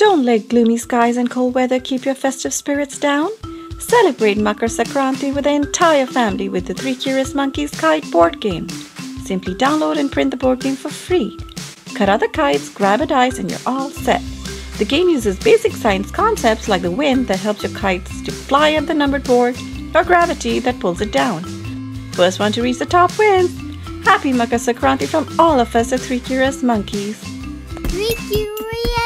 Don't let gloomy skies and cold weather keep your festive spirits down. Celebrate Makar Sankranti with the entire family with the Three Curious Monkeys Kite board game. Simply download and print the board game for free. Cut out the kites, grab a dice, and you're all set. The game uses basic science concepts like the wind that helps your kites to fly up the numbered board or gravity that pulls it down. First one to reach the top wins. Happy Makar Sankranti from all of us at Three Curious Monkeys. Three Curious